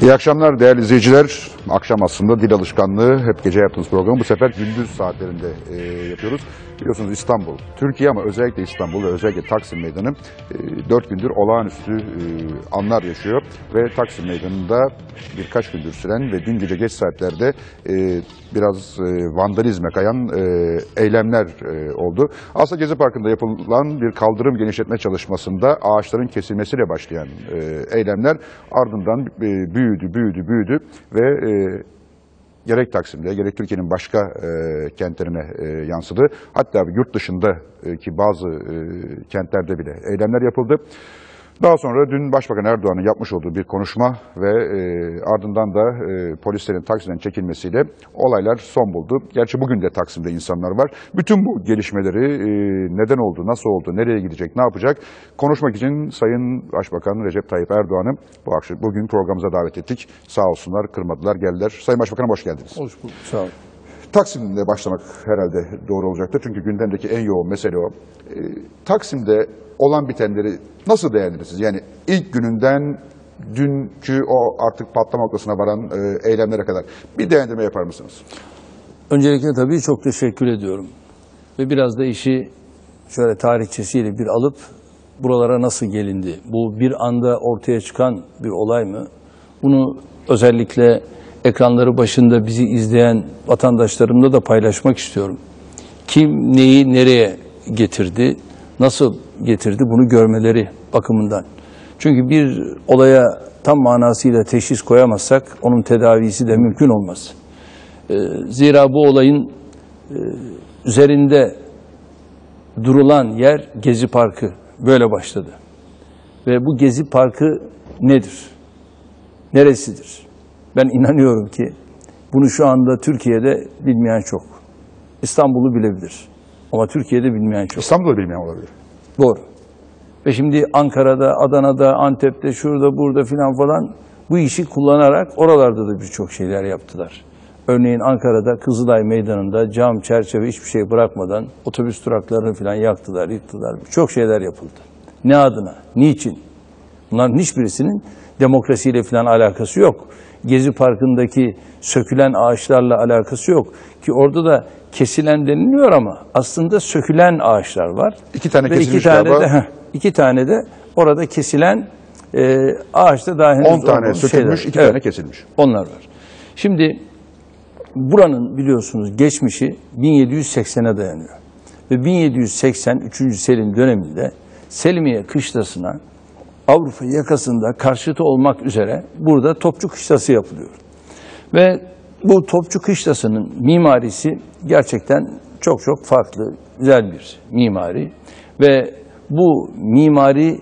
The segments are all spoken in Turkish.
İyi akşamlar değerli izleyiciler. Akşam aslında dil alışkanlığı hep gece yaptığımız programı bu sefer gündüz saatlerinde yapıyoruz. Biliyorsunuz İstanbul, Türkiye ama özellikle İstanbul ve özellikle Taksim Meydanı 4 gündür olağanüstü anlar yaşıyor. Ve Taksim Meydanı'nda birkaç gündür süren ve dün gece geç saatlerde biraz vandalizme kayan eylemler oldu. Aslında Gezi Parkı'nda yapılan bir kaldırım genişletme çalışmasında ağaçların kesilmesiyle başlayan eylemler ardından büyüdü ve gerek Taksim'de gerek Türkiye'nin başka kentlerine yansıdı. Hatta yurt dışındaki bazı kentlerde bile eylemler yapıldı. Daha sonra dün Başbakan Erdoğan'ın yapmış olduğu bir konuşma ve ardından da polislerin Taksim'den çekilmesiyle olaylar son buldu. Gerçi bugün de Taksim'de insanlar var. Bütün bu gelişmeleri neden oldu, nasıl oldu, nereye gidecek, ne yapacak konuşmak için Sayın Başbakan Recep Tayyip Erdoğan'ı bugün programımıza davet ettik. Sağ olsunlar, kırmadılar, geldiler. Sayın Başbakanım hoş geldiniz. Hoş bulduk, sağ olun. Taksim'de başlamak herhalde doğru olacaktır. Çünkü gündemdeki en yoğun mesele o. Taksim'de olan bitenleri nasıl değerlendirirsiniz? Yani ilk gününden dünkü o artık patlama noktasına varan eylemlere kadar bir değerlendirme yapar mısınız? Öncelikle tabii çok teşekkür ediyorum. Ve biraz da işi şöyle tarihçesiyle bir alıp buralara nasıl gelindi? Bu bir anda ortaya çıkan bir olay mı? Bunu özellikle ekranları başında bizi izleyen vatandaşlarımla da paylaşmak istiyorum. Kim neyi nereye getirdi, nasıl getirdi bunu görmeleri bakımından. Çünkü bir olaya tam manasıyla teşhis koyamazsak onun tedavisi de mümkün olmaz. Zira bu olayın üzerinde durulan yer Gezi Parkı böyle başladı. Ve bu Gezi Parkı nedir? Neresidir? Ben inanıyorum ki bunu şu anda Türkiye'de bilmeyen çok. İstanbul'u bilebilir. Ama Türkiye'de bilmeyen çok. İstanbul'u bilmeyen olabilir. Doğru. Ve şimdi Ankara'da, Adana'da, Antep'te, şurada, burada filan falan bu işi kullanarak oralarda da birçok şeyler yaptılar. Örneğin Ankara'da Kızılay Meydanı'nda cam, çerçeve hiçbir şey bırakmadan otobüs duraklarını filan yaktılar, yıktılar. Birçok şeyler yapıldı. Ne adına? Niçin? Bunların hiçbirisinin demokrasiyle filan alakası yok. Gezi Parkı'ndaki sökülen ağaçlarla alakası yok. Ki orada da kesilen deniliyor ama aslında sökülen ağaçlar var. İki tane ve kesilmiş galiba. iki tane de orada kesilen ağaçta daha henüz 10 tane sökülmüş, 2 tane kesilmiş. Onlar var. Şimdi buranın biliyorsunuz geçmişi 1780'e dayanıyor. Ve 1780 3. Selim döneminde Selimiye Kışlası'na Avrupa yakasında karşıtı olmak üzere burada Topçu Kışlası yapılıyor. Ve bu Topçu Kışlası'nın mimarisi gerçekten çok farklı, güzel bir mimari. Ve bu mimari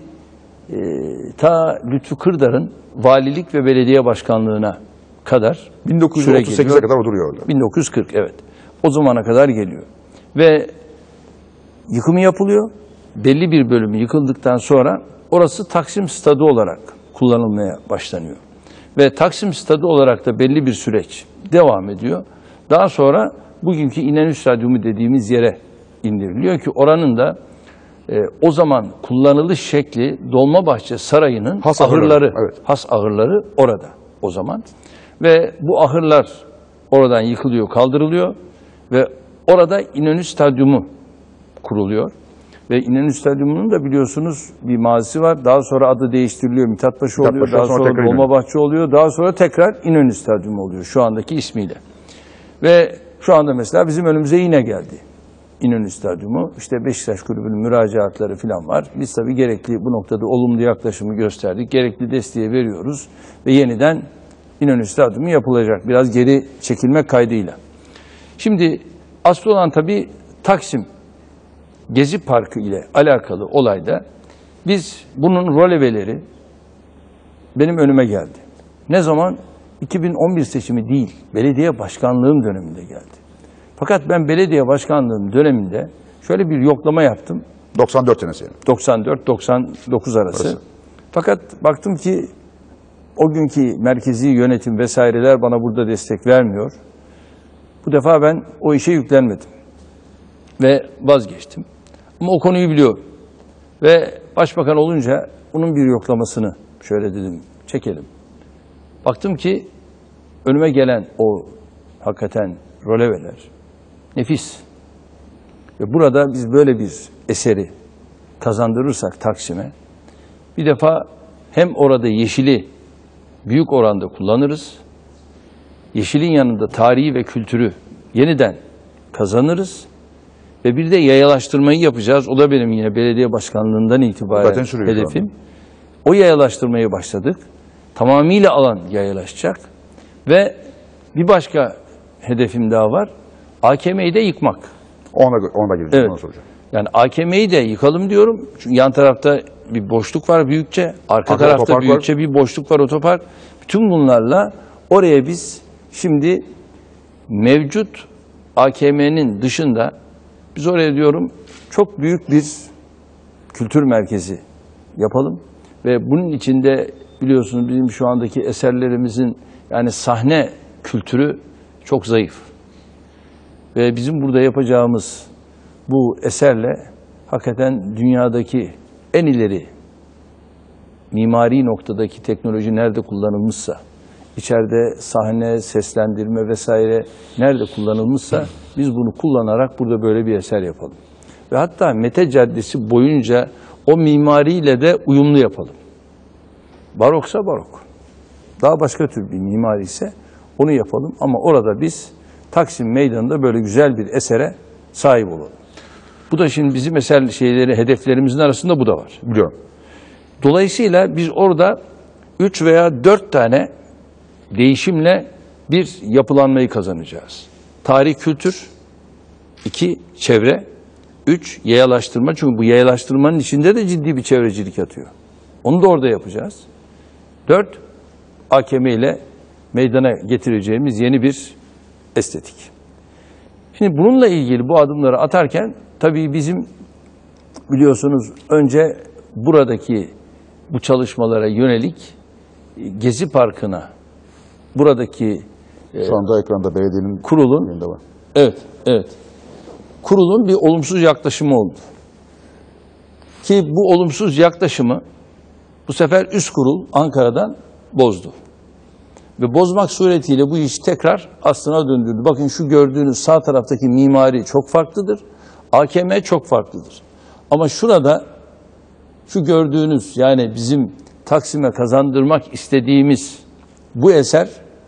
ta Lütfü Kırdar'ın valilik ve belediye başkanlığına kadar 1938'e kadar duruyor orada. 1940 evet. O zamana kadar geliyor. Ve yıkımı yapılıyor. Belli bir bölümü yıkıldıktan sonra orası Taksim Stadı olarak kullanılmaya başlanıyor. Ve Taksim Stadı olarak da belli bir süreç devam ediyor. Daha sonra bugünkü İnönü Stadyumu dediğimiz yere indiriliyor ki oranın da o zaman kullanılış şekli Dolmabahçe Sarayı'nın ahırları, evet. has ahırları orada o zaman. Ve bu ahırlar oradan yıkılıyor, kaldırılıyor ve orada İnönü Stadyumu kuruluyor. Ve İnönü Stadyumu'nun da biliyorsunuz bir mazisi var. Daha sonra adı değiştiriliyor, Mithatpaşa oluyor. Daha sonra Dolmabahçe oluyor. Daha sonra tekrar İnönü Stadyumu oluyor şu andaki ismiyle. Ve şu anda mesela bizim önümüze yine geldi İnönü Stadyumu. İşte Beşiktaş Kulübü'nün müracaatları falan var. Biz tabii gerekli bu noktada olumlu yaklaşımı gösterdik. Gerekli desteği veriyoruz. Ve yeniden İnönü Stadyumu yapılacak. Biraz geri çekilmek kaydıyla. Şimdi asıl olan tabii Taksim Gezi Parkı ile alakalı olayda biz bunun roleveleri benim önüme geldi. Ne zaman? 2011 seçimi değil, belediye başkanlığım döneminde geldi. Fakat ben belediye başkanlığım döneminde şöyle bir yoklama yaptım. 94 senesi yani. 94-99 arası. Fakat baktım ki o günkü merkezi yönetim vesaireler bana burada destek vermiyor. Bu defa ben o işe yüklenmedim. Ve vazgeçtim. Ama o konuyu biliyorum. Ve başbakan olunca bunun bir yoklamasını şöyle dedim, çekelim. Baktım ki önüme gelen o hakikaten röleveler nefis. Ve burada biz böyle bir eseri kazandırırsak Taksim'e, bir defa hem orada yeşili büyük oranda kullanırız, yeşilin yanında tarihi ve kültürü yeniden kazanırız ve bir de yayalaştırmayı yapacağız. O da benim yine belediye başkanlığından itibaren hedefim. O yayalaştırmayı başladık. Tamamıyla alan yayalaşacak ve bir başka hedefim daha var. AKM'yi de yıkmak. Ona da gireceğim, evet. Onu soracağım. Yani AKM'yi de yıkalım diyorum. Çünkü yan tarafta bir boşluk var büyükçe. Arka tarafta büyükçe bir boşluk var, otopark. Bütün bunlarla oraya biz şimdi mevcut AKM'nin dışında biz oraya diyorum çok büyük bir kültür merkezi yapalım. Ve bunun içinde biliyorsunuz bizim şu andaki eserlerimizin yani sahne kültürü çok zayıf. Ve bizim burada yapacağımız bu eserle hakikaten dünyadaki en ileri mimari noktadaki teknoloji nerede kullanılmışsa, içeride sahne, seslendirme vesaire nerede kullanılmışsa biz bunu kullanarak burada böyle bir eser yapalım. Ve hatta Mete Caddesi boyunca o mimariyle de uyumlu yapalım. Baroksa barok. Daha başka tür bir mimari ise onu yapalım ama orada biz Taksim Meydanı'nda böyle güzel bir esere sahip olalım. Bu da şimdi bizim hedeflerimizin arasında bu da var. Biliyorum. Dolayısıyla biz orada 3 veya 4 tane değişimle bir yapılanmayı kazanacağız. Tarih, kültür, 2 çevre, 3 yayalaştırma. Çünkü bu yayalaştırmanın içinde de ciddi bir çevrecilik yatıyor. Onu da orada yapacağız. 4 AKM ile meydana getireceğimiz yeni bir estetik. Şimdi bununla ilgili bu adımları atarken tabii bizim biliyorsunuz önce buradaki bu çalışmalara yönelik Gezi Parkı'na buradaki şu anda ekranda belediyenin kurulun yerinde var. Evet. Kurulun bir olumsuz yaklaşımı oldu. Ki bu olumsuz yaklaşımı bu sefer üst kurul Ankara'dan bozdu. Ve bozmak suretiyle bu iş tekrar aslına döndürdü. Bakın şu gördüğünüz sağ taraftaki mimari çok farklıdır. AKM çok farklıdır. Ama şurada şu gördüğünüz yani bizim Taksim'e kazandırmak istediğimiz bu eser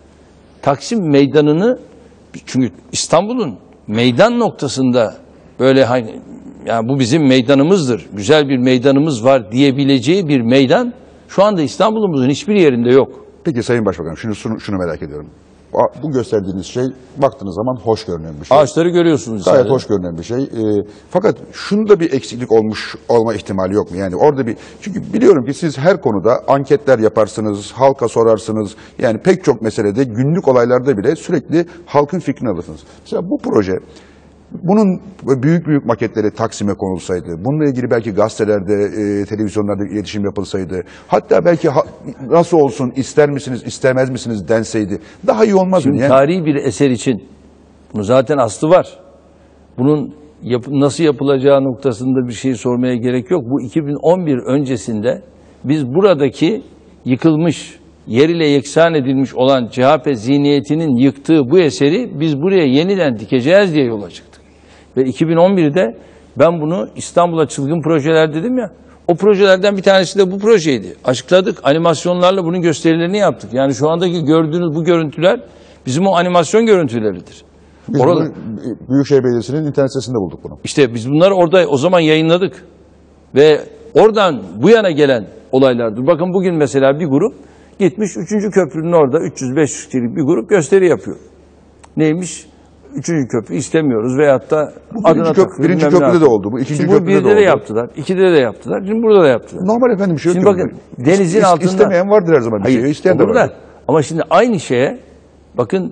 Taksim Meydanı'nı, çünkü İstanbul'un meydan noktasında böyle yani bu bizim meydanımızdır, güzel bir meydanımız var diyebileceği bir meydan şu anda İstanbul'umuzun hiçbir yerinde yok. Peki Sayın Başbakanım şunu merak ediyorum. Bu gösterdiğiniz şey baktığınız zaman hoş görünen bir şey. Ağaçları görüyorsunuz. Gayet hoş görünen bir şey. Fakat şunda bir eksiklik olma ihtimali yok mu? Yani orada çünkü biliyorum ki siz her konuda anketler yaparsınız, halka sorarsınız. Yani pek çok meselede, günlük olaylarda bile sürekli halkın fikrini alırsınız. Mesela bu proje, bunun büyük maketleri Taksim'e konulsaydı, bununla ilgili belki gazetelerde, televizyonlarda iletişim yapılsaydı, hatta belki nasıl olsun, ister misiniz, istemez misiniz denseydi, daha iyi olmaz mı? Şimdi tarihi bir eser için bunun zaten aslı var. Bunun nasıl yapılacağı noktasında bir şey sormaya gerek yok. Bu 2011 öncesinde biz buradaki yıkılmış, yer ile yeksan edilmiş olan CHP zihniyetinin yıktığı bu eseri biz buraya yeniden dikeceğiz diye yola çıktık. Ve 2011'de ben bunu İstanbul'a çılgın projeler dedim ya, o projelerden bir tanesi de bu projeydi. Açıkladık, animasyonlarla bunun gösterilerini yaptık. Yani şu andaki gördüğünüz bu görüntüler bizim o animasyon görüntüleridir. Biz bunu Büyükşehir Belediyesi'nin internet sitesinde bulduk bunu. İşte biz bunları orada o zaman yayınladık. Ve oradan bu yana gelen olaylardır. Bakın bugün mesela bir grup gitmiş 3. köprünün orada 300-500 kişilik bir grup gösteri yapıyor. Neymiş? 3. köprü istemiyoruz veyahut da birinci köprüde de oldu bu. İkinci şimdi köprüde de oldu. Birde de yaptılar, 2'de de yaptılar, şimdi burada da yaptılar. Normal efendim bir şey yok. Şimdi bakın denizin altında. İstemeyen vardır her zaman bir şey. İsteyen de vardır. Ama şimdi aynı şeye bakın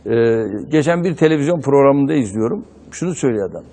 geçen bir televizyon programında izliyorum. Şunu söylüyor adam.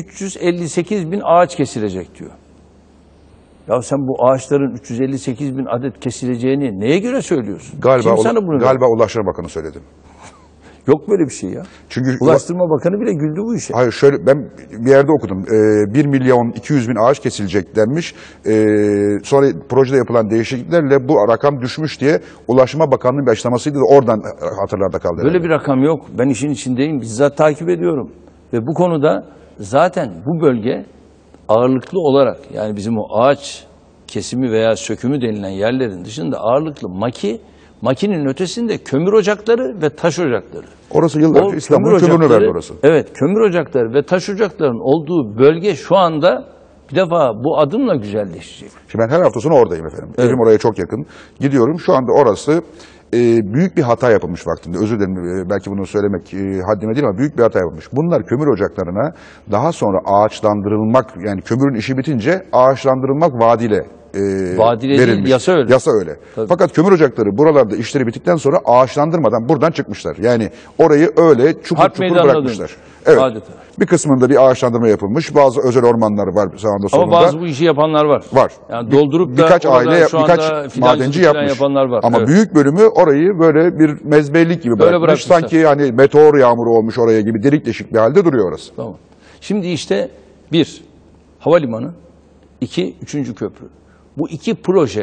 358 bin ağaç kesilecek diyor. Ya sen bu ağaçların 358 bin adet kesileceğini neye göre söylüyorsun? Galiba Ulaştırma Bakanı söyledi. Yok böyle bir şey ya. Çünkü Ulaştırma Bakanı bile güldü bu işe. hayır, şöyle, ben bir yerde okudum. 1.200.000 ağaç kesilecek denmiş. Sonra projede yapılan değişikliklerle bu rakam düşmüş diye Ulaştırma Bakanlığı'nın bir açıklamasıydı da oradan hatırlarda kaldı. Böyle bir rakam yok. Ben işin içindeyim. Bizzat takip ediyorum. Ve bu konuda zaten bu bölge ağırlıklı olarak, yani bizim o ağaç kesimi veya sökümü denilen yerlerin dışında ağırlıklı makinin ötesinde kömür ocakları ve taş ocakları. Orası yıllarca İstanbul'un kömürünü verdi orası. Evet, kömür ocakları ve taş ocaklarının olduğu bölge şu anda bir defa bu adımla güzelleşecek. Şimdi ben her hafta sonu oradayım efendim. Evet. Evim oraya çok yakın. Gidiyorum. Şu anda orası büyük bir hata yapılmış vaktinde. Özür dilerim, belki bunu söylemek haddime değil ama büyük bir hata yapılmış. Bunlar kömür ocaklarına daha sonra ağaçlandırılmak, yani kömürün işi bitince ağaçlandırılmak vaadiyle Vaadiyle değil, verilmiş. yasa öyle. Yasa öyle. Tabii. Fakat kömür ocakları buralarda işleri bittikten sonra ağaçlandırmadan buradan çıkmışlar. Yani orayı öyle çukur Harp çukur meydanına bırakmışlar. dönmüş. Evet. Adeta. Bir kısmında bir ağaçlandırma yapılmış. Bazı özel ormanlar var sağında solunda. Ama bazı bu işi yapanlar var. Var. Yani doldurup da birkaç orada aile, şu anda birkaç fidancılık madenci falan yapmış. yapanlar var. Ama Evet. büyük bölümü orayı böyle bir mezbellik gibi bırakmış. bırakmışlar. Sanki hani meteor yağmuru olmuş oraya gibi, delik deşik bir halde duruyor orası. Tamam. Şimdi işte 1. Havalimanı, 2. 3. köprü. Bu iki proje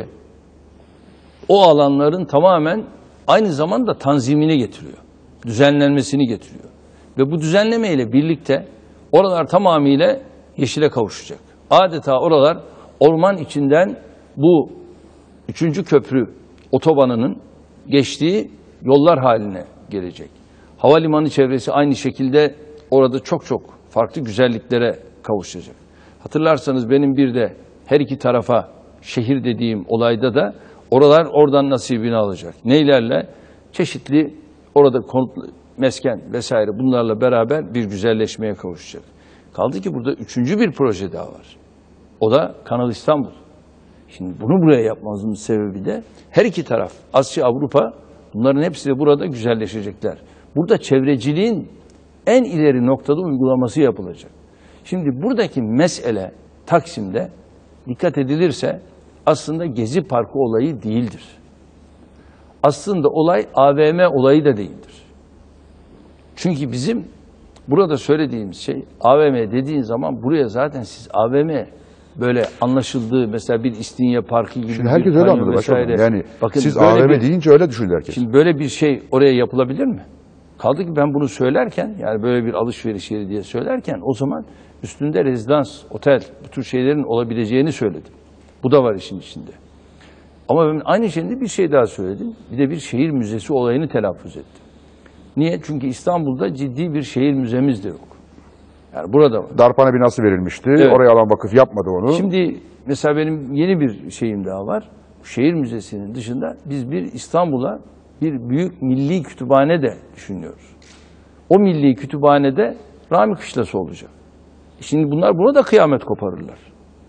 o alanların tamamen aynı zamanda tanzimini getiriyor. Düzenlenmesini getiriyor. Ve bu düzenlemeyle birlikte oralar tamamıyla yeşile kavuşacak. Adeta oralar orman içinden bu 3. köprü otobanının geçtiği yollar haline gelecek. Havalimanı çevresi aynı şekilde orada çok farklı güzelliklere kavuşacak. Hatırlarsanız benim bir de her iki tarafa şehir dediğim olayda da oralar oradan nasibini alacak. Neylerle? Çeşitli orada konut, mesken vesaire bunlarla beraber bir güzelleşmeye kavuşacak. Kaldı ki burada 3. bir proje daha var. O da Kanal İstanbul. Şimdi bunu buraya yapmamızın sebebi de her iki taraf, Asya, Avrupa, bunların hepsi de burada güzelleşecekler. Burada çevreciliğin en ileri noktada uygulaması yapılacak. Şimdi buradaki mesele Taksim'de dikkat edilirse aslında Gezi Parkı olayı değildir. Aslında olay AVM olayı da değildir. Çünkü bizim burada söylediğimiz şey AVM dediğin zaman buraya zaten siz AVM böyle anlaşıldığı mesela bir İstinye Parkı gibi Şimdi herkes bir öyle kanyon anladı vesaire. başkanım. Yani Bakın siz böyle AVM bir- deyince öyle düşündü herkes. Şimdi böyle bir şey oraya yapılabilir mi? Kaldı ki ben bunu söylerken, yani böyle bir alışveriş yeri diye söylerken o zaman üstünde rezidans, otel, bu tür şeylerin olabileceğini söyledim. Bu da var işin içinde. Ama ben aynı şeyde bir şey daha söyledim. Bir de bir şehir müzesi olayını telaffuz ettim. Niye? Çünkü İstanbul'da ciddi bir şehir müzemiz de yok. Yani burada var. Darphane binası verilmişti. Evet. Oraya alan vakıf yapmadı onu. Şimdi mesela benim yeni bir şeyim daha var. Şehir müzesinin dışında biz bir İstanbul'a bir büyük milli kütüphane de düşünüyoruz. O milli kütüphanede Rami Kışlası olacak. Şimdi bunlar buna da kıyamet koparırlar.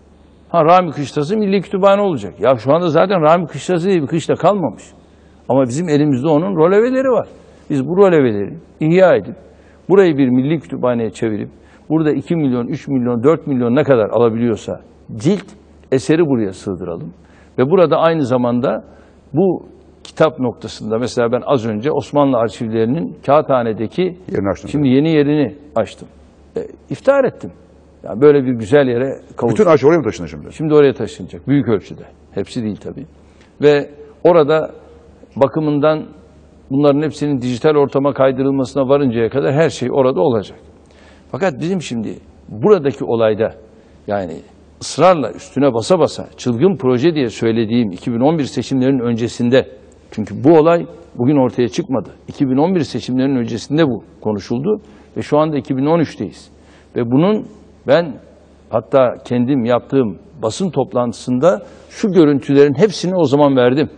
Rami Kışlası milli kütüphane olacak. Ya şu anda zaten Rami Kışlası diye bir kışla kalmamış. Ama bizim elimizde onun roleveleri var. Biz bu roleveleri ihya edip burayı bir milli kütüphaneye çevirip burada 2 milyon, 3 milyon, 4 milyon ne kadar alabiliyorsa cilt eseri buraya sığdıralım. Ve burada aynı zamanda bu kitap noktasında mesela ben az önce Osmanlı arşivlerinin Kağıthane'deki Yerini açtım. şimdi yeni yerini açtım. İftihar ettim. Yani böyle bir güzel yere kavuştum. Bütün ağaç oraya mı taşındı şimdi? Şimdi oraya taşınacak büyük ölçüde. Hepsi değil tabii. Ve orada bakımından bunların hepsinin dijital ortama kaydırılmasına varıncaya kadar her şey orada olacak. Fakat bizim şimdi buradaki olayda yani ısrarla üstüne basa basa çılgın proje diye söylediğim 2011 seçimlerinin öncesinde, çünkü bu olay bugün ortaya çıkmadı. 2011 seçimlerinin öncesinde bu konuşuldu ve şu anda 2013'teyiz. Ve bunun ben hatta kendim yaptığım basın toplantısında şu görüntülerin hepsini o zaman verdim.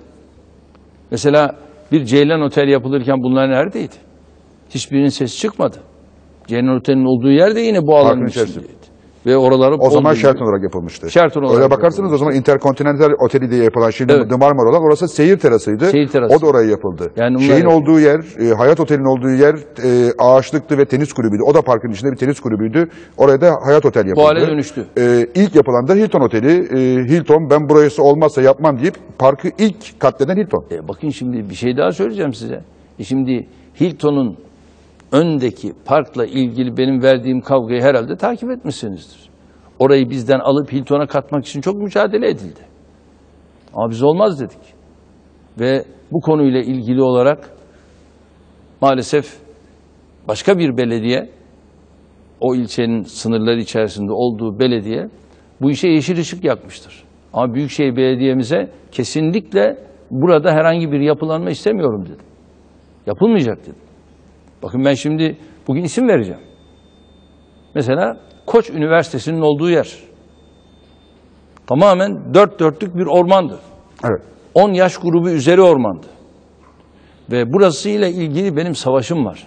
Mesela bir Ceylan Otel yapılırken bunlar neredeydi? Hiçbirinin sesi çıkmadı. Ceylan Otel'in olduğu yer de yine bu alanın Parkın içerisinde. içindeydi. Ve oraları O zaman olduğu gibi- Sheraton olarak yapılmıştı. Sheraton olarak Öyle bakarsanız o zaman Intercontinental Oteli diye yapılan, şimdi Evet. The Marmara olan orası seyir terasıydı. Seyir terası. O da oraya yapıldı. Yani bunlar Şeyin yapıldı. olduğu yer, Hayat Otel'in olduğu yer ağaçlıktı ve tenis kulübüydü. O da parkın içinde bir tenis kulübüydü. Oraya da Hayat Otel yapıldı. Bu hale dönüştü. İlk yapılan da Hilton Oteli. Hilton, ben burası olmazsa yapmam deyip parkı ilk katleden Hilton. Bakın şimdi bir şey daha söyleyeceğim size. Şimdi Hilton'un öndeki parkla ilgili benim verdiğim kavgayı herhalde takip etmişsinizdir. Orayı bizden alıp Hilton'a katmak için çok mücadele edildi. Ama biz olmaz dedik. Ve bu konuyla ilgili olarak maalesef başka bir belediye, o ilçenin sınırları içerisinde olduğu belediye bu işe yeşil ışık yakmıştır. Ama Büyükşehir Belediye'mize kesinlikle burada herhangi bir yapılanma istemiyorum dedim. Yapılmayacak dedim. Bakın ben şimdi bugün isim vereceğim. Mesela Koç Üniversitesi'nin olduğu yer. Tamamen dört dörtlük bir ormandı. Evet. 10 yaş grubu üzeri ormandı. Ve burasıyla ilgili benim savaşım var.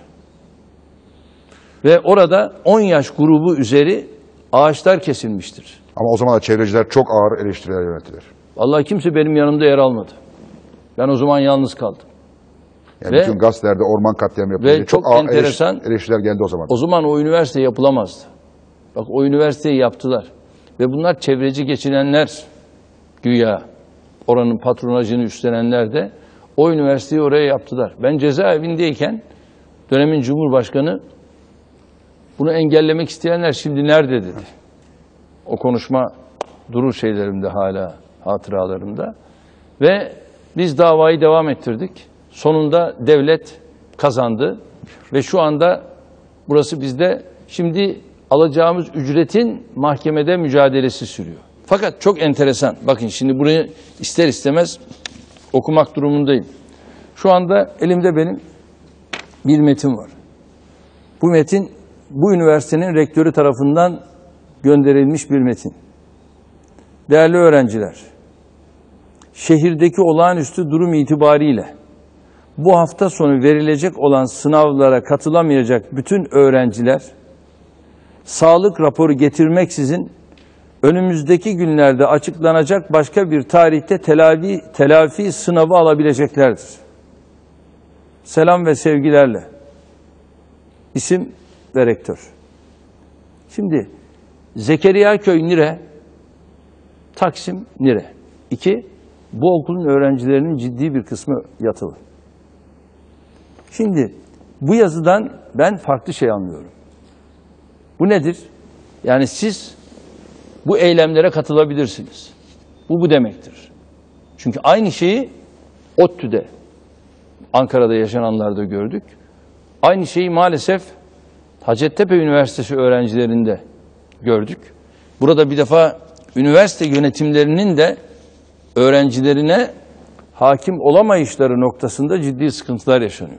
Ve orada 10 yaş grubu üzeri ağaçlar kesilmiştir. Ama o zaman da çevreciler çok ağır eleştiriler yönelttiler. Vallahi kimse benim yanımda yer almadı. Ben o zaman yalnız kaldım. Yani bütün gazetelerde orman katliamı yapıldı. Ve çok ağır enteresan, eleştiriler geldi o zaman. O zaman o üniversite yapılamazdı. Bak o üniversiteyi yaptılar. Ve bunlar çevreci geçinenler güya. Oranın patronajını üstlenenler de o üniversiteyi oraya yaptılar. Ben cezaevindeyken dönemin Cumhurbaşkanı bunu engellemek isteyenler şimdi nerede dedi. O konuşma durur şeylerimde hala, hatıralarımda. Ve biz davayı devam ettirdik. Sonunda devlet kazandı. Ve şu anda burası bizde şimdi alacağımız ücretin mahkemede mücadelesi sürüyor. Fakat çok enteresan. Bakın şimdi burayı ister istemez okumak durumundayım. Şu anda elimde benim bir metin var. Bu metin bu üniversitenin rektörü tarafından gönderilmiş bir metin. Değerli öğrenciler, şehirdeki olağanüstü durum itibariyle bu hafta sonu verilecek olan sınavlara katılamayacak bütün öğrenciler sağlık raporu getirmeksizin önümüzdeki günlerde açıklanacak başka bir tarihte telafi sınavı alabileceklerdir. Selam ve sevgilerle. İsim ve rektör. Şimdi Zekeriyaköy nire? Taksim nire? 2. Bu okulun öğrencilerinin ciddi bir kısmı yatılı. Şimdi bu yazıdan ben farklı şey anlıyorum. Bu nedir? Yani siz bu eylemlere katılabilirsiniz. Bu demektir. Çünkü aynı şeyi ODTÜ'de, Ankara'da yaşananlarda gördük. Aynı şeyi maalesef Hacettepe Üniversitesi öğrencilerinde gördük. Burada bir defa üniversite yönetimlerinin de öğrencilerine hakim olamayışları noktasında ciddi sıkıntılar yaşanıyor.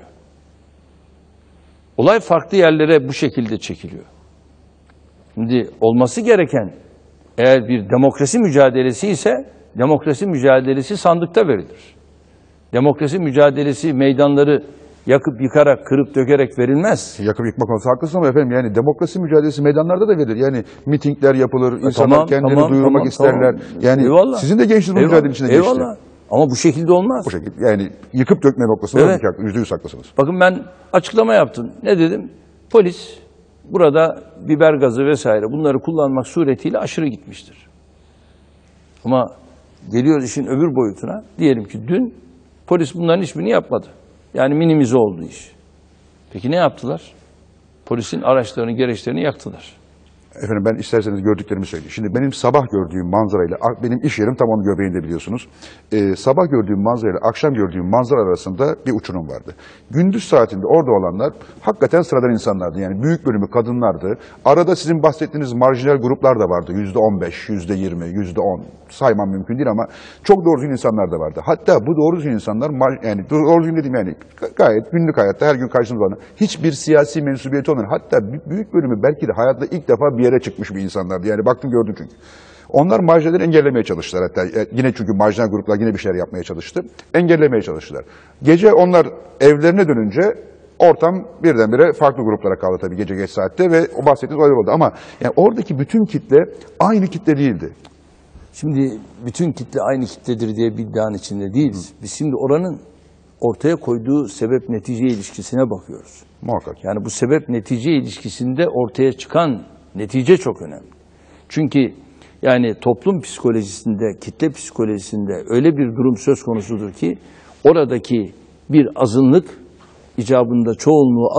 Olay farklı yerlere bu şekilde çekiliyor. Şimdi olması gereken eğer bir demokrasi mücadelesi ise demokrasi mücadelesi sandıkta verilir. Demokrasi mücadelesi meydanları yakıp yıkarak, kırıp dökerek verilmez. Yakıp yıkmak konusunda haklısın ama efendim yani demokrasi mücadelesi meydanlarda da verilir. Yani mitingler yapılır, insanlar kendilerini duyurmak isterler. Yani eyvallah. Sizin de gençliğiniz bu mücadele içinde geçti. Eyvallah. Ama bu şekilde olmaz. Bu şekilde yani yıkıp dökme noktasında Evet. %100 haklısınız. Bakın ben açıklama yaptım. Ne dedim? Polis burada biber gazı vesaire bunları kullanmak suretiyle aşırı gitmiştir. Ama geliyoruz işin öbür boyutuna. Diyelim ki dün polis bunların hiçbirini yapmadı. Yani minimize oldu iş. Peki ne yaptılar? Polisin araçlarını, gereçlerini yaktılar. Efendim ben isterseniz gördüklerimi söyleyeyim. Şimdi benim sabah gördüğüm manzarayla, benim iş yerim tam onun göbeğinde biliyorsunuz. Sabah gördüğüm manzarayla akşam gördüğüm manzara arasında bir uçurum vardı. Gündüz saatinde orada olanlar hakikaten sıradan insanlardı. Yani büyük bölümü kadınlardı. Arada sizin bahsettiğiniz marjinal gruplar da vardı. %15, %20, %10 saymam mümkün değil ama çok doğru düzgün insanlar da vardı. Hatta bu doğru düzgün insanlar, yani doğru düzgün dediğim yani gayet günlük hayatta her gün karşımızda olan hiçbir siyasi mensubiyeti olmayan, hatta büyük bölümü belki de hayatta ilk defa bir yere çıkmış bir insanlardı. Yani baktım gördüm çünkü. Onlar marjinalleri engellemeye çalıştılar hatta. Yine çünkü marjinal gruplar yine bir şeyler yapmaya çalıştı. Engellemeye çalıştılar. Gece onlar evlerine dönünce ortam birdenbire farklı gruplara kaldı tabii gece geç saatte ve o bahsettiğiniz olaylar oldu. Ama yani oradaki bütün kitle aynı kitle değildi. Şimdi bütün kitle aynı kitledir diye bir iddianın içinde değiliz. Biz şimdi oranın ortaya koyduğu sebep-netice ilişkisine bakıyoruz. Muhakkak. Yani bu sebep-netice ilişkisinde ortaya çıkan netice çok önemli. Çünkü yani toplum psikolojisinde, kitle psikolojisinde öyle bir durum söz konusudur ki oradaki bir azınlık icabında çoğunluğu alır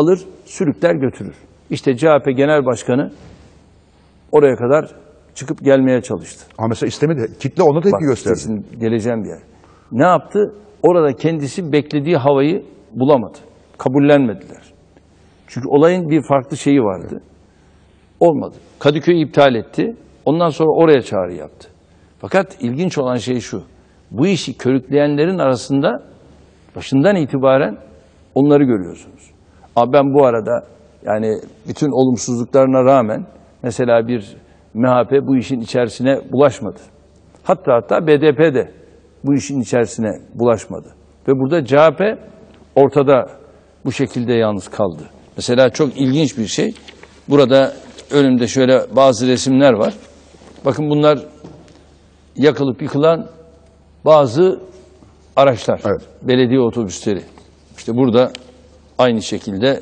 sürükler götürür. İşte CHP Genel Başkanı oraya kadar çıkıp gelmeye çalıştı. Ama mesela istemedi. Kitle ona tepki Bak, gösterdi. işte geleceğim bir yer. Ne yaptı? Orada kendisi beklediği havayı bulamadı. Kabullenmediler. Çünkü olayın bir farklı şeyi vardı. Olmadı. Kadıköy'ü iptal etti. Ondan sonra oraya çağrı yaptı. Fakat ilginç olan şey şu. Bu işi körükleyenlerin arasında başından itibaren onları görüyorsunuz. Ama ben bu arada yani bütün olumsuzluklarına rağmen mesela bir MHP bu işin içerisine bulaşmadı. Hatta BDP de bu işin içerisine bulaşmadı. Ve burada CHP ortada bu şekilde yalnız kaldı. Mesela çok ilginç bir şey. Burada önümde şöyle bazı resimler var. Bakın bunlar yakılıp yıkılan bazı araçlar. Evet. Belediye otobüsleri. İşte burada aynı şekilde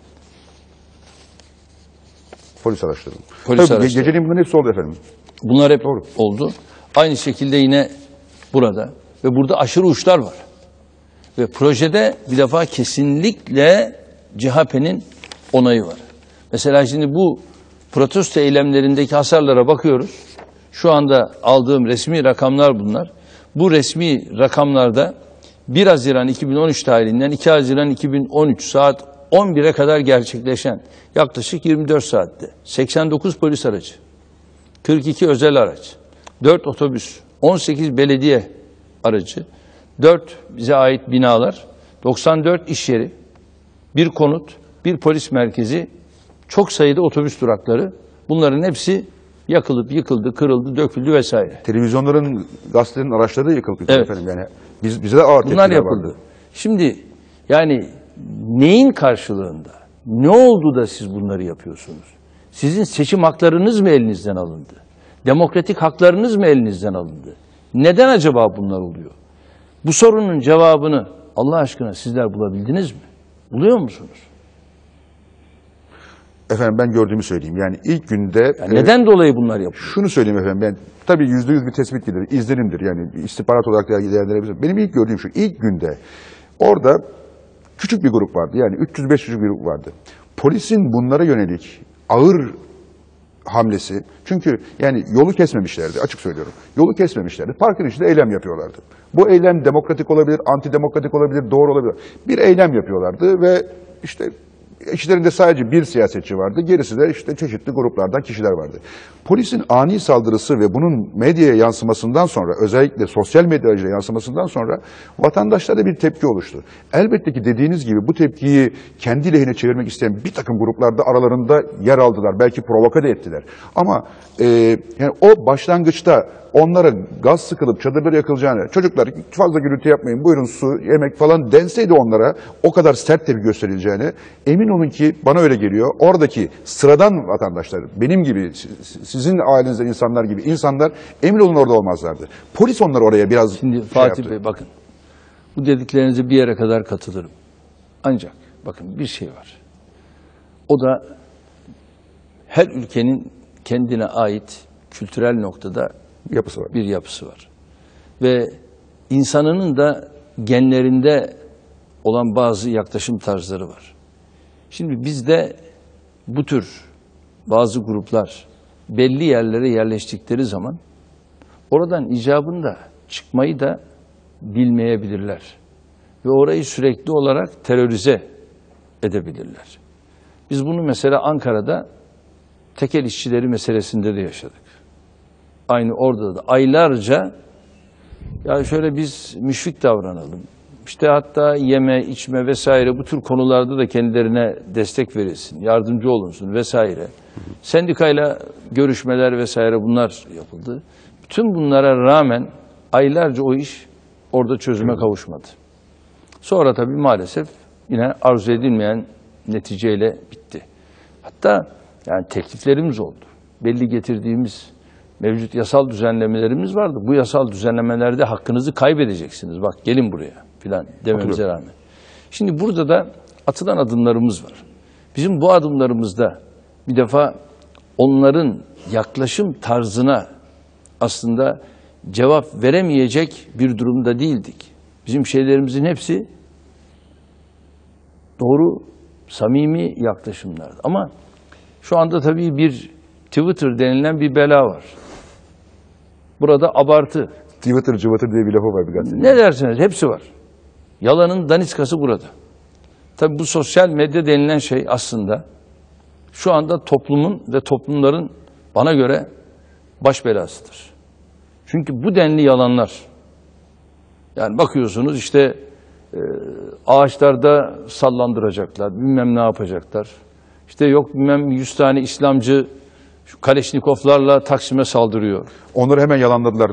Polis araçları. Polis Tabii, araçları. Geceliğin bunların hepsi oldu efendim. bunlar hep Doğru. oldu. Aynı şekilde yine burada ve burada aşırı uçlar var. Ve projede bir defa kesinlikle CHP'nin onayı var. Mesela şimdi bu protesto eylemlerindeki hasarlara bakıyoruz. Şu anda aldığım resmi rakamlar bunlar. Bu resmi rakamlarda 1 Haziran 2013 tarihinden 2 Haziran 2013 saat 11'e kadar gerçekleşen yaklaşık 24 saatte 89 polis aracı, 42 özel araç, 4 otobüs, 18 belediye aracı, 4 bize ait binalar, 94 iş yeri, bir konut, bir polis merkezi, çok sayıda otobüs durakları, bunların hepsi yakılıp yıkıldı, kırıldı, döküldü vesaire. Televizyonların, gazetelerin araçları da yıkıldı Evet. efendim. Yani bize de ağır Bunlar tepkiler yapıldı. vardı. Şimdi yani neyin karşılığında, ne oldu da siz bunları yapıyorsunuz? Sizin seçim haklarınız mı elinizden alındı? Demokratik haklarınız mı elinizden alındı? Neden acaba bunlar oluyor? Bu sorunun cevabını Allah aşkına sizler bulabildiniz mi? Buluyor musunuz? Efendim ben gördüğümü söyleyeyim. Yani ilk günde... Yani neden dolayı bunlar yapılıyor? Şunu söyleyeyim efendim, ben tabii %100 bir tespit gelir, izlenimdir, yani istihbarat olarak değerlendirebilirim. Benim ilk gördüğüm şu, ilk günde orada küçük bir grup vardı, yani 300-500 bir grup vardı. Polisin bunlara yönelik ağır hamlesi, çünkü yani yolu kesmemişlerdi, açık söylüyorum. Yolu kesmemişlerdi, parkın içinde eylem yapıyorlardı. Bu eylem demokratik olabilir, antidemokratik olabilir, doğru olabilir. Bir eylem yapıyorlardı ve işte İçlerinde sadece bir siyasetçi vardı. Gerisi de işte çeşitli gruplardan kişiler vardı. Polisin ani saldırısı ve bunun medyaya yansımasından sonra, özellikle sosyal medya aracılığıyla yansımasından sonra vatandaşlarda bir tepki oluştu. Elbette ki dediğiniz gibi bu tepkiyi kendi lehine çevirmek isteyen bir takım gruplar da aralarında yer aldılar. Belki provoke de ettiler. Ama yani o başlangıçta onlara gaz sıkılıp çadırları yakılacağını, çocuklar fazla gürültü yapmayın, buyurun su, yemek falan denseydi onlara, o kadar sert tepki gösterileceğine, emin olun ki bana öyle geliyor. Oradaki sıradan vatandaşlar, benim gibi, sizin ailenizden insanlar gibi insanlar emin olun orada olmazlardı. Polis onları oraya biraz Şimdi Fatih Bey bakın, bu dediklerinize bir yere kadar katılırım. Ancak bakın bir şey var. O da her ülkenin kendine ait kültürel noktada yapısı var. bir yapısı var. Ve insanının da genlerinde olan bazı yaklaşım tarzları var. Şimdi bizde bu tür bazı gruplar belli yerlere yerleştikleri zaman oradan icabında çıkmayı da bilmeyebilirler. Ve orayı sürekli olarak terörize edebilirler. Biz bunu mesela Ankara'da tekel işçileri meselesinde de yaşadık. Aynı orada da aylarca ya şöyle biz müşfik davranalım. İşte hatta yeme, içme vesaire bu tür konularda da kendilerine destek verilsin, yardımcı olunsun vesaire. Sendikayla görüşmeler vesaire bunlar yapıldı. Bütün bunlara rağmen aylarca o iş orada çözüme kavuşmadı. Sonra tabii maalesef yine arzu edilmeyen neticeyle bitti. Hatta yani tekliflerimiz oldu. Belli getirdiğimiz mevcut yasal düzenlemelerimiz vardı. Bu yasal düzenlemelerde hakkınızı kaybedeceksiniz. Bak gelin buraya filan dememize rağmen. Şimdi burada da atılan adımlarımız var. Bizim bu adımlarımızda bir defa onların yaklaşım tarzına aslında cevap veremeyecek bir durumda değildik. Bizim şeylerimizin hepsi doğru samimi yaklaşımlardı. Ama şu anda tabii bir Twitter denilen bir bela var. Burada abartı. Twitter cıvatır diye bir lafı var bir gazetede. Ne derseniz hepsi var. Yalanın daniskası burada. Tabii bu sosyal medya denilen şey aslında şu anda toplumun ve toplumların bana göre baş belasıdır. Çünkü bu denli yalanlar, yani bakıyorsunuz işte ağaçlarda sallandıracaklar, bilmem ne yapacaklar. İşte yok bilmem 100 tane İslamcı şu Kaleşnikovlarla Taksim'e saldırıyor. Onları hemen yalanladılar.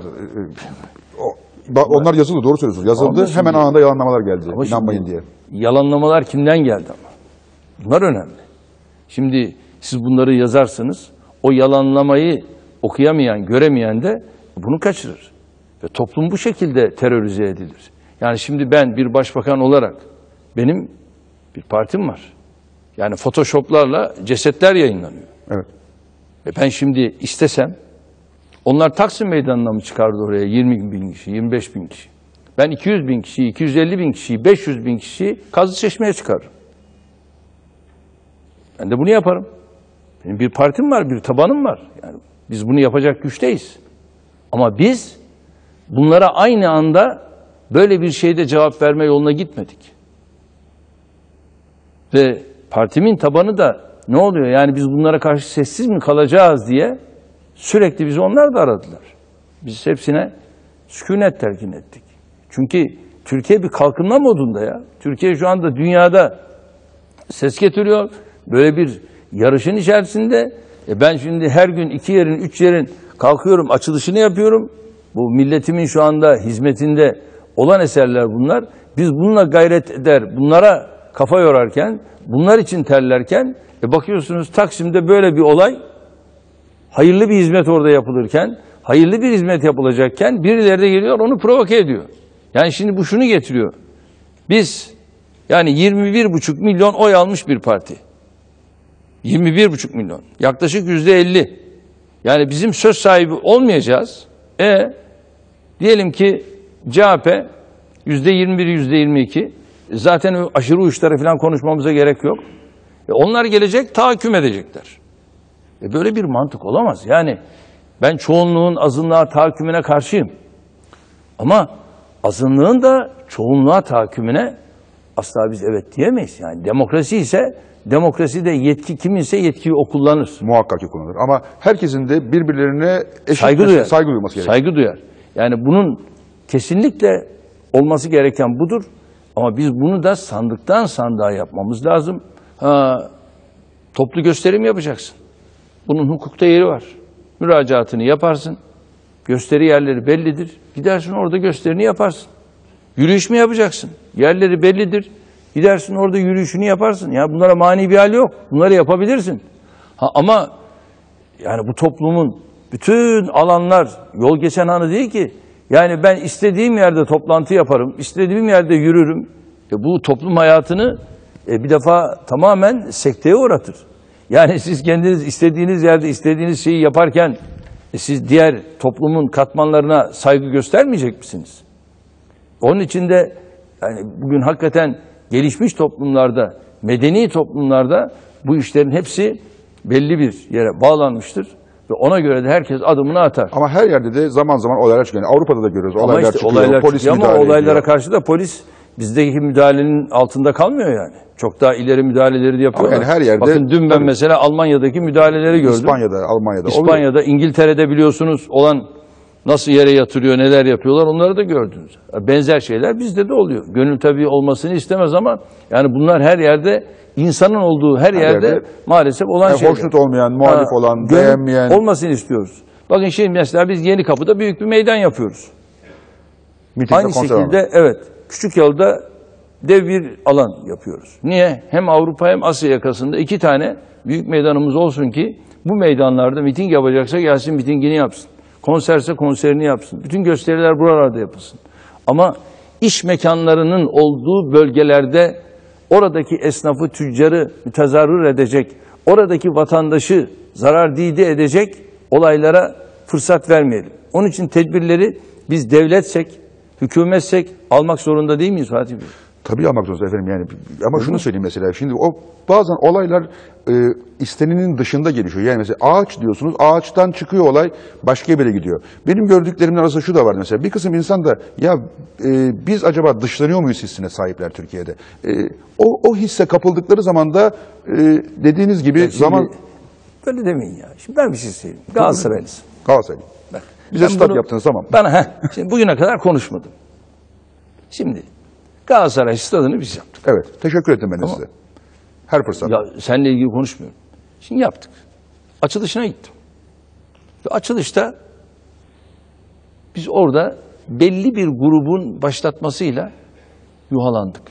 Onlar yazıldı, doğru söylüyorsunuz. Yazıldı, Ama hemen şimdi- anında yalanlamalar geldi. Ama İnanmayın şimdi diye. Yalanlamalar kimden geldi ama? Bunlar önemli. Şimdi siz bunları yazarsınız, o yalanlamayı okuyamayan, göremeyen de bunu kaçırır. Ve toplum bu şekilde terörize edilir. Yani şimdi ben bir başbakan olarak benim bir partim var. Yani photoshoplarla cesetler yayınlanıyor. Evet. Ve ben şimdi istesem, onlar Taksim Meydanı'na mı çıkardı oraya 20 bin kişi, 25 bin kişi? Ben 200 bin kişiyi, 250 bin kişiyi, 500 bin kişiyi Kazlıçeşme'ye çıkarırım. Ben de bunu yaparım. Benim bir partim var, bir tabanım var. Yani biz bunu yapacak güçteyiz. Ama biz bunlara aynı anda böyle bir şeyde cevap verme yoluna gitmedik. Ve partimin tabanı da ne oluyor? Yani biz bunlara karşı sessiz mi kalacağız diye sürekli bizi onlar da aradılar. Biz hepsine sükunet telkin ettik. Çünkü Türkiye bir kalkınma modunda ya. Türkiye şu anda dünyada ses getiriyor. Böyle bir yarışın içerisinde. Ben şimdi her gün 2 yerin, 3 yerin kalkıyorum, açılışını yapıyorum. Bu milletimin şu anda hizmetinde olan eserler bunlar. Biz bununla gayret eder, bunlara kafa yorarken, bunlar için terlerken, bakıyorsunuz Taksim'de böyle bir olay, hayırlı bir hizmet orada yapılırken, hayırlı bir hizmet yapılacakken birileri de geliyor onu provoke ediyor. Yani şimdi bu şunu getiriyor. Biz yani 21,5 milyon oy almış bir parti. 21,5 milyon. Yaklaşık %50. Yani bizim söz sahibi olmayacağız. Diyelim ki CHP %21, %22. Zaten aşırı uçlara falan konuşmamıza gerek yok. Onlar gelecek, tahakküm edecekler. Böyle bir mantık olamaz. Yani ben çoğunluğun azınlığa tahakkümüne karşıyım. Ama azınlığın da çoğunluğa tahakkümüne asla biz evet diyemeyiz. Yani demokrasi ise demokraside yetki kiminse yetkiyi o kullanır. Muhakkak ki kullanılır. Ama herkesin de birbirlerine eşit Saygı duyar. saygı duyması gerekiyor. Saygı duyar. Yani bunun kesinlikle olması gereken budur. Ama biz bunu da sandıktan sandığa yapmamız lazım. Toplu gösterim yapacaksın. Bunun hukukta yeri var. Müracaatını yaparsın. Gösteri yerleri bellidir. Gidersin orada gösterini yaparsın. Yürüyüş mü yapacaksın? Yerleri bellidir. Gidersin orada yürüyüşünü yaparsın. Ya bunlara mani bir hal yok. Bunları yapabilirsin. Ama yani bu toplumun bütün alanlar yol geçen anı değil ki. Yani ben istediğim yerde toplantı yaparım, istediğim yerde yürürüm. Bu toplum hayatını bir defa tamamen sekteye uğratır. Yani siz kendiniz istediğiniz yerde istediğiniz şeyi yaparken siz diğer toplumun katmanlarına saygı göstermeyecek misiniz? Onun için de yani bugün hakikaten gelişmiş toplumlarda, medeni toplumlarda bu işlerin hepsi belli bir yere bağlanmıştır. Ve ona göre de herkes adımını atar. Ama her yerde de zaman zaman olaylar çıkıyor. Yani Avrupa'da da görüyoruz. Ama Olaylar işte çıkıyor. olaylar Polis çıkıyor ama müdahale olaylara ediyor. karşı da polis bizdeki müdahalenin altında kalmıyor yani. Çok daha ileri müdahaleleri de yapıyorlar. Ama yani her yerde, bakın dün ben tabii, mesela Almanya'daki müdahaleleri gördüm. İspanya'da, Almanya'da. İspanya'da, İngiltere'de biliyorsunuz olan nasıl yere yatırıyor, neler yapıyorlar onları da gördünüz. Benzer şeyler bizde de oluyor. Gönül tabii olmasını istemez ama yani bunlar her yerde insanın olduğu her yerde maalesef olan Yani şeyler. hoşnut olmayan, muhalif olan, gönül beğenmeyen. olmasını istiyoruz. Bakın şimdi mesela biz Yenikapı'da büyük bir meydan yapıyoruz. Miting ve Aynı konser şekilde alanı. evet Küçükyol'da dev bir alan yapıyoruz. Niye? Hem Avrupa hem Asya yakasında 2 tane büyük meydanımız olsun ki bu meydanlarda miting yapacaksa gelsin mitingini yapsın. Konserse konserini yapsın. Bütün gösteriler buralarda yapılsın. Ama iş mekanlarının olduğu bölgelerde oradaki esnafı, tüccarı mütezarrır edecek, oradaki vatandaşı zarar dide edecek olaylara fırsat vermeyelim. Onun için tedbirleri biz devletsek, hükümetsek almak zorunda değil miyiz Fatih Bey? Tabii almak zorunda efendim yani. Ama şunu söyleyeyim mesela. Şimdi o bazen olaylar istenenin dışında gelişiyor. Yani mesela ağaç diyorsunuz, ağaçtan çıkıyor olay başka bir yere gidiyor. Benim gördüklerimin arasında şu da var mesela. Bir kısım insan da ya biz acaba dışlanıyor muyuz hissine sahipler Türkiye'de. O hisse kapıldıkları zaman da dediğiniz gibi Şimdi, zaman... Böyle demeyin ya. Şimdi ben bir şey söyleyeyim. Galatasaraylısın. Galatasaray. Bak, Bize ben stat bunu- yaptınız tamam. Şimdi bugüne kadar konuşmadım. Şimdi Galatasaray stadını biz yaptık. Evet. Teşekkür ettim ben de size. Her fırsat. Ya seninle ilgili konuşmuyorum. Şimdi yaptık. Açılışına gittim. Ve açılışta biz orada belli bir grubun başlatmasıyla yuhalandık.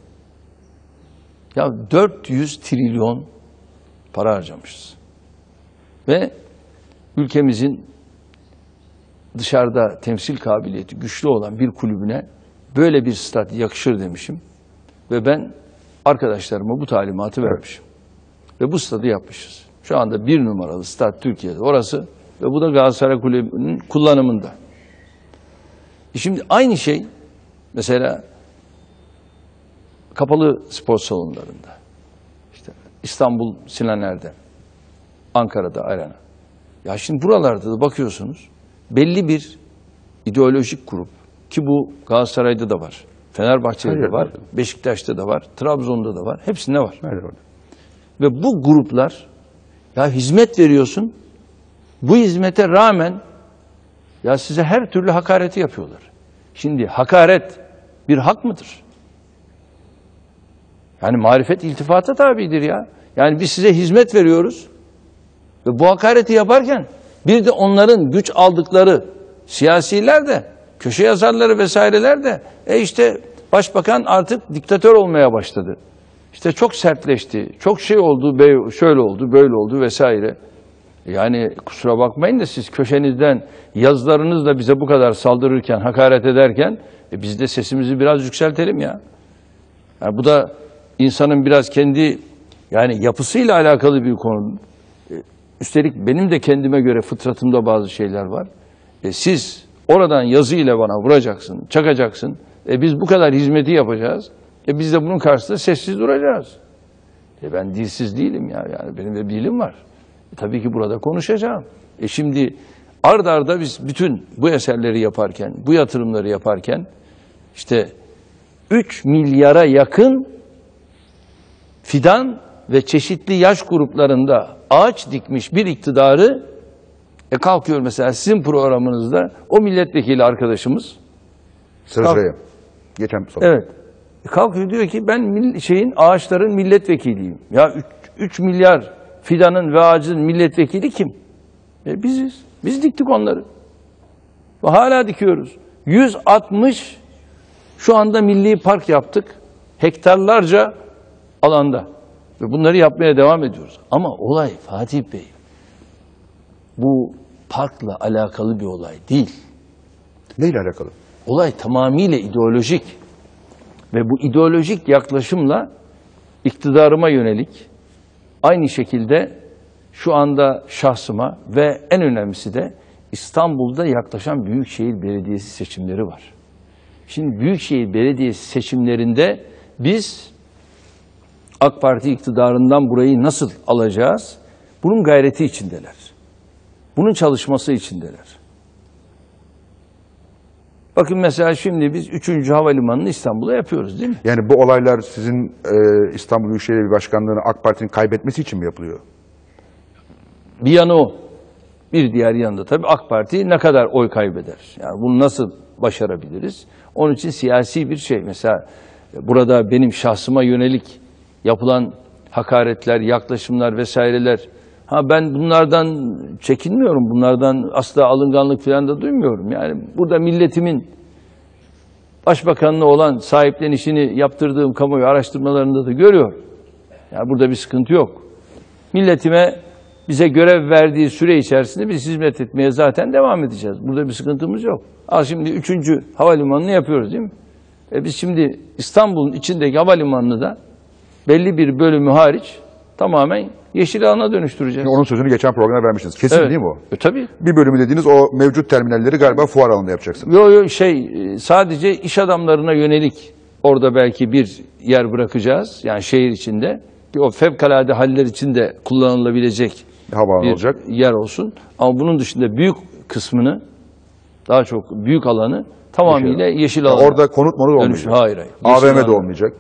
Ya 400 trilyon para harcamışız. Ve ülkemizin dışarıda temsil kabiliyeti güçlü olan bir kulübüne böyle bir stat yakışır demişim. Ve ben arkadaşlarıma bu talimatı vermişim. Ve bu stadı yapmışız. Şu anda 1 numaralı stat Türkiye'de orası ve bu da Galatasaray Kulübü'nün kullanımında. Şimdi aynı şey mesela kapalı spor salonlarında. İşte İstanbul Sinan Erdem, Ankara'da Arena. Ya şimdi buralarda da bakıyorsunuz belli bir ideolojik grup ki bu Galatasaray'da da var. Fenerbahçe'de de var, Beşiktaş'ta da var, Trabzon'da da var. Hepsinde var. Ve bu gruplar ya hizmet veriyorsun. Bu hizmete rağmen ya size her türlü hakareti yapıyorlar. Şimdi hakaret bir hak mıdır? Yani marifet iltifata tabidir ya. Yani biz size hizmet veriyoruz. Ve bu hakareti yaparken bir de onların güç aldıkları siyasiler de, köşe yazarları vesaireler de işte başbakan artık diktatör olmaya başladı. İşte çok sertleşti, çok şey oldu, şöyle oldu, böyle oldu vesaire. Yani kusura bakmayın da siz köşenizden yazılarınızla bize bu kadar saldırırken, hakaret ederken biz de sesimizi biraz yükseltelim ya. Yani bu da insanın biraz kendi yani yapısıyla alakalı bir konu. Üstelik benim de kendime göre fıtratımda bazı şeyler var. Siz oradan yazıyla bana vuracaksın, çakacaksın. Biz bu kadar hizmeti yapacağız. Biz de bunun karşısında sessiz duracağız. Ben dilsiz değilim ya. Yani benim de dilim var. Tabii ki burada konuşacağım. Şimdi ard arda biz bütün bu eserleri yaparken, bu yatırımları yaparken işte 3 milyara yakın fidan ve çeşitli yaş gruplarında ağaç dikmiş bir iktidarı kalkıyor mesela sizin programınızda o milletvekili arkadaşımız Sıraya. Geçen soru. evet. Kalkıyor diyor ki ben ağaçların milletvekiliyim. Ya 3 milyar fidanın ve ağacın milletvekili kim? Biziz. Biz diktik onları. Ve hala dikiyoruz. 160 şu anda milli park yaptık. Hektarlarca alanda. Ve bunları yapmaya devam ediyoruz. Ama olay Fatih Bey, bu parkla alakalı bir olay değil. Neyle alakalı? Olay tamamıyla ideolojik. Ve bu ideolojik yaklaşımla iktidarıma yönelik aynı şekilde şu anda şahsıma ve en önemlisi de İstanbul'da yaklaşan Büyükşehir Belediyesi seçimleri var. Şimdi Büyükşehir Belediyesi seçimlerinde biz AK Parti iktidarından burayı nasıl alacağız? Bunun gayreti içindeler. Bunun çalışması içindeler. Bakın mesela şimdi biz 3. havalimanını İstanbul'a yapıyoruz değil mi? Yani bu olaylar sizin İstanbul Büyükşehir Başkanlığı'nı AK Parti'nin kaybetmesi için mi yapılıyor? Bir yanı o. Bir diğer yanında tabii AK Parti ne kadar oy kaybeder? Yani bunu nasıl başarabiliriz? Onun için siyasi bir şey. Mesela burada benim şahsıma yönelik yapılan hakaretler, yaklaşımlar vesaireler. Ben bunlardan çekinmiyorum. Bunlardan asla alınganlık falan da duymuyorum. Yani burada milletimin başbakanlığı olan sahiplenişini yaptırdığım kamuoyu araştırmalarında da görüyorum. Yani burada bir sıkıntı yok. Milletime bize görev verdiği süre içerisinde biz hizmet etmeye zaten devam edeceğiz. Burada bir sıkıntımız yok. Şimdi 3. havalimanını yapıyoruz değil mi? Biz şimdi İstanbul'un içindeki havalimanını da belli bir bölümü hariç tamamen yeşil alana dönüştüreceğiz. Onun sözünü geçen programda vermiştiniz. Kesin Evet. değil mi o? Tabii. Bir bölümü dediğiniz o mevcut terminalleri galiba fuar alanında yapacaksınız. Yok sadece iş adamlarına yönelik Orada belki bir yer bırakacağız. Yani şehir içinde. O fevkalade haller için de kullanılabilecek Havaalanı bir olacak. yer olsun. Ama bunun dışında büyük kısmını, daha çok büyük alanı tamamıyla yeşil alan. Orada konut olmayacak. Hayır. Yeşil AVM de alan. olmayacak.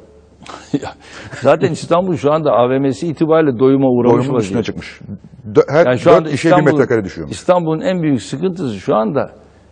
Zaten İstanbul şu anda AVM'si itibariyle doyuma uğramış Doyumun üstüne vaziyette. çıkmış. Her Yani şu 4 anda kişiye 1 metrekare düşüyormuş. İstanbul'un en büyük sıkıntısı şu anda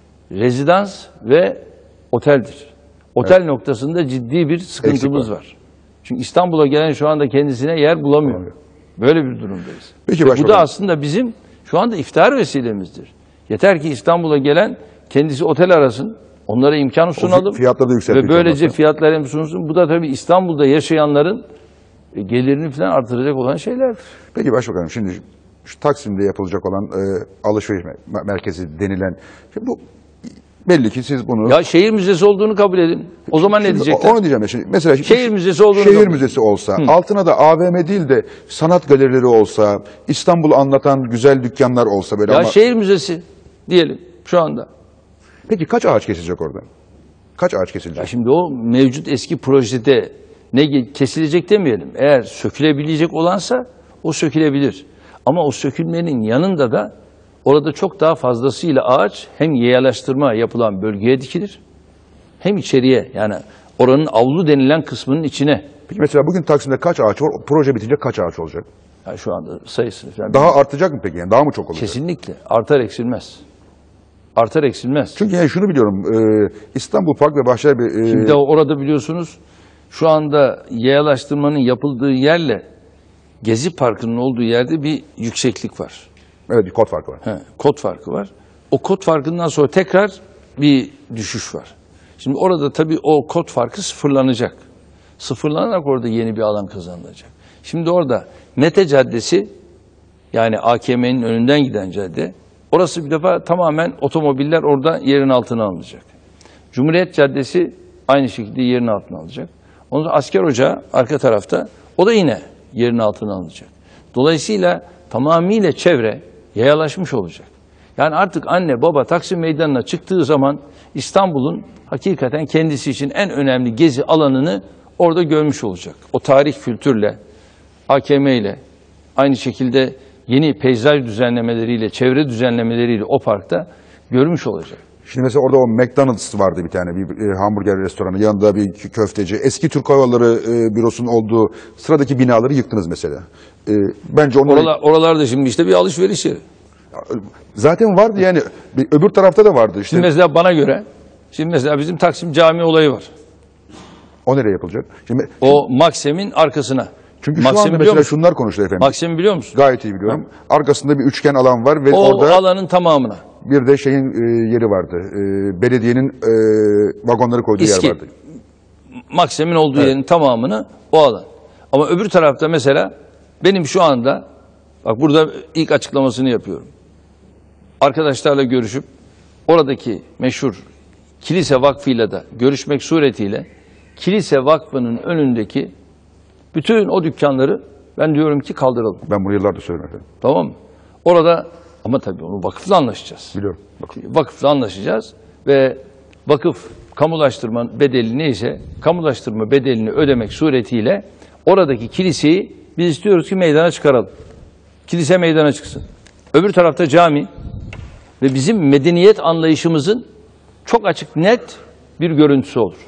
rezidans ve oteldir. Otel noktasında ciddi bir sıkıntımız var. Çünkü İstanbul'a gelen şu anda kendisine yer bulamıyor. Böyle bir durumdayız. Peki Ve bu başbakanım. da aslında bizim şu anda iftihar vesilemizdir. Yeter ki İstanbul'a gelen kendisi otel arasın, onlara imkan sunalım. Fiyatları da Ve yükseltecek. böylece fiyatlar hem sunulsun. Bu da tabii İstanbul'da yaşayanların gelirini falan artıracak olan şeyler. Peki başbakanım, şimdi şu Taksim'de yapılacak olan alışveriş merkezi denilen, şimdi bu belli ki siz bunu... Ya şehir müzesi olduğunu kabul edin. O zaman ne Şimdi diyecekler? Onu diyeceğim ya şimdi. Mesela Şehir müzesi olduğunu şehir kabul- müzesi olsa, altına da AVM değil de sanat galerileri olsa, İstanbul'u anlatan güzel dükkanlar olsa böyle Ya ama... şehir müzesi diyelim şu anda. Peki kaç ağaç kesilecek orada? Kaç ağaç kesilecek? Ya şimdi o mevcut eski projede kesilecek demeyelim. Eğer sökülebilecek olansa o sökülebilir. Ama o sökülmenin yanında da orada çok daha fazlasıyla ağaç hem yayalaştırma yapılan bölgeye dikilir hem içeriye, yani oranın avlu denilen kısmının içine. Peki mesela bugün Taksim'de kaç ağaç var? O proje bitince kaç ağaç olacak? Yani şu anda sayısını falan Daha artacak mı peki? Yani daha mı çok olacak? kesinlikle artar eksilmez. Artar eksilmez. Çünkü yani şunu biliyorum, İstanbul Park ve Bahçeli... Şimdi orada biliyorsunuz şu anda yayalaştırmanın yapıldığı yerle Gezi Parkı'nın olduğu yerde bir yükseklik var. evet, bir kod farkı var. Kod farkı var. O kod farkından sonra tekrar bir düşüş var. Şimdi orada tabii o kod farkı sıfırlanacak. Sıfırlanarak orada yeni bir alan kazanılacak. Şimdi orada Mete Caddesi, yani AKM'nin önünden giden cadde, orası bir defa tamamen otomobiller orada yerin altına alınacak. Cumhuriyet Caddesi aynı şekilde yerin altına alınacak. Ondan sonra Asker Ocağı arka tarafta, o da yine yerin altına alınacak. Dolayısıyla tamamıyla çevre yayalaşmış olacak. Yani artık anne baba Taksim Meydanı'na çıktığı zaman İstanbul'un hakikaten kendisi için en önemli gezi alanını orada görmüş olacak. O tarih kültürle, AKM ile, aynı şekilde yeni peyzaj düzenlemeleriyle, çevre düzenlemeleriyle o parkta görmüş olacak. Şimdi mesela orada o McDonald's vardı bir tane, bir hamburger restoranı, yanında bir köfteci. Eski Türk Hava Yolları bürosunun olduğu sıradaki binaları yıktınız mesela. Bence onları... Oralarda şimdi işte bir alışveriş yeri. Zaten vardı yani, öbür tarafta da vardı. İşte Şimdi mesela bana göre, şimdi mesela bizim Taksim Camii olayı var. o nereye yapılacak? Şimdi, O Maksim'in arkasına. çünkü şu Maksim'i anda biliyor mesela musun? şunlar konuşuluyor efendim. Maksim'i biliyor musun? Gayet iyi biliyorum. Arkasında bir üçgen alan var ve O orada alanın tamamına. bir de şeyin yeri vardı. Belediyenin vagonları koyduğu İSKİ. yer vardı. Maksim'in olduğu yerin tamamını o alan. Ama öbür tarafta mesela benim şu anda, bak burada ilk açıklamasını yapıyorum. Arkadaşlarla görüşüp oradaki meşhur Kilise Vakfı'yla da görüşmek suretiyle Kilise Vakfı'nın önündeki bütün o dükkanları ben diyorum ki kaldıralım. Ben bunu yıllardır söylüyorum efendim. Tamam mı? Orada ama tabii onu vakıfla anlaşacağız. Biliyorum. Bakın. Vakıfla anlaşacağız ve vakıf kamulaştırma bedeli neyse kamulaştırma bedelini ödemek suretiyle oradaki kiliseyi biz istiyoruz ki meydana çıkaralım. Kilise meydana çıksın. Öbür tarafta cami ve bizim medeniyet anlayışımızın çok açık, net bir görüntüsü olur.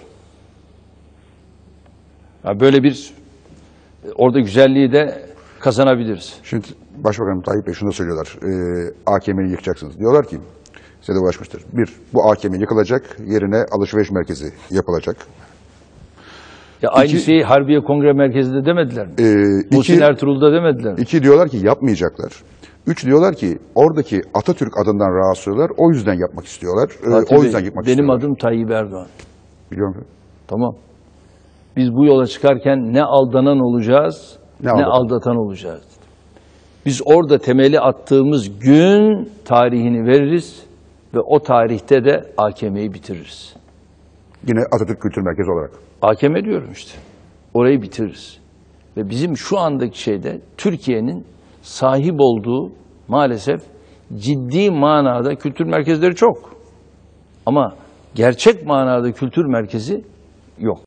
Yani böyle bir orada güzelliği de kazanabiliriz. Şimdi Başbakanım Tayyip Bey şunu da söylüyorlar. AKM'yi yıkacaksınız. Diyorlar ki, size de ulaşmıştır. Bir, bu AKM yıkılacak, yerine alışveriş merkezi yapılacak. Ya aynı şeyi Harbiye Kongre Merkezi'nde demediler mi? İki, Muhsin Ertuğrul'da demediler mi? iki diyorlar ki yapmayacaklar. Üç diyorlar ki oradaki Atatürk adından rahatsız oluyorlar. O yüzden yapmak istiyorlar. Fatih O Bey, yüzden yıkmak benim istiyorlar. adım Tayyip Erdoğan. Biliyor musun? Tamam. Biz bu yola çıkarken ne aldanan olacağız, ne aldatan olacağız. Biz orada temeli attığımız gün tarihini veririz ve o tarihte de AKM'yi bitiririz. Yine Atatürk Kültür Merkezi olarak. AKM diyorum işte. Orayı bitiririz. Ve bizim şu andaki şeyde Türkiye'nin sahip olduğu maalesef ciddi manada kültür merkezleri çok. Ama gerçek manada kültür merkezi yok.